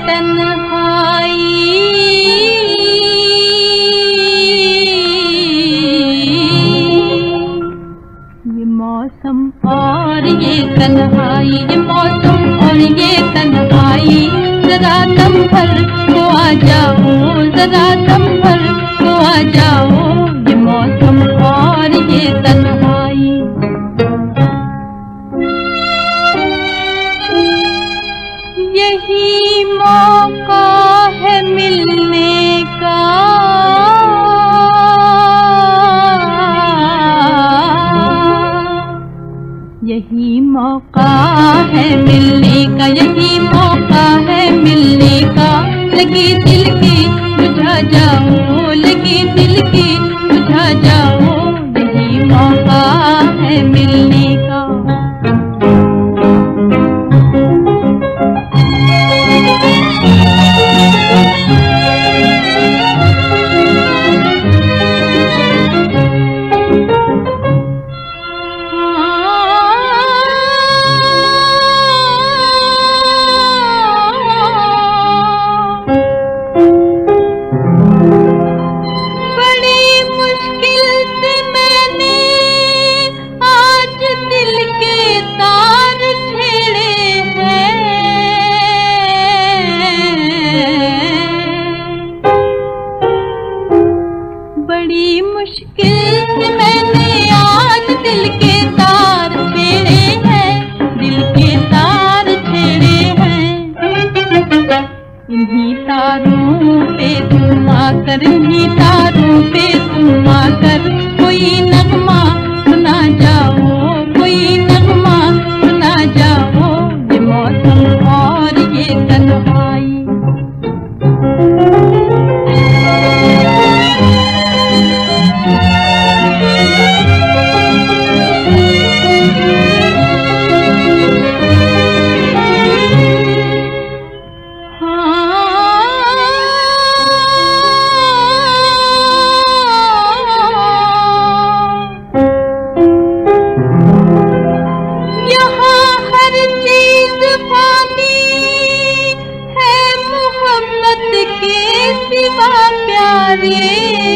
तन्हाई, ये मौसम और ये तन्हाई, ये मौसम और ये तन्हाई, जरा दम भर तो आ जाओ, जरा दम भर तो आ जाओ, ये मौसम और ये तन्हाई। यही मौका है मिलने का, यही मौका है मिलने का, यही मौका है मिलने का। लगी दिल की बुझा जाओ, लगी दिल की बुझा जाओ, यही मौका है मिलने का। बड़ी मुश्किल से मैंने आज दिल के तार छेड़े हैं, दिल के तार छेड़े हैं। इन्हीं तारों पे तुम आकर, इन्हीं तारों पे तुम आकर कोई नगमा सुना जाओ, कोई नगमा सुना जाओ, ये मौसम और ये तन्हाई। प्यारे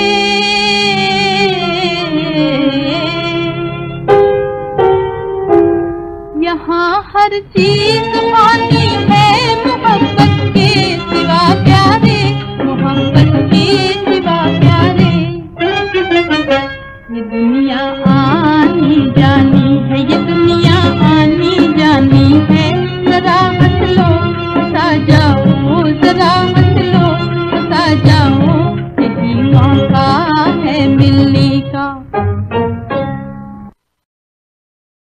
यहाँ हर चीज पानी है, मोहब्बत के सिवा प्यारे, मोहब्बत के सिवा प्यारे। ये दुनिया आनी जानी है, ये दुनिया आनी जानी है। जरा हंस लो हंसा जाओ, जरा हंस लो हंसा जाओ, यही मौका है मिलने